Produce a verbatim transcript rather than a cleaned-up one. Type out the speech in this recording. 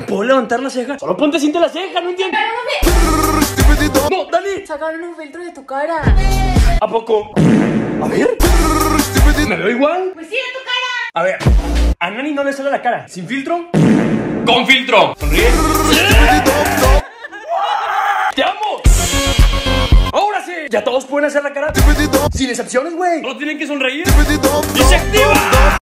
puedo levantar la ceja. Solo ponte cinta la ceja, ¿no entiendes? No, Dani. Sacaron un filtro de tu cara. ¿A poco? A ver. ¿Me veo igual? Pues sí, de tu cara. A ver, a Nani no le sale la cara. ¿Sin filtro? ¡Con filtro! Sonríe. ¡Te amo! ¡Ahora sí! Ya todos pueden hacer la cara sin excepciones, güey. Solo tienen que sonreír y se activa.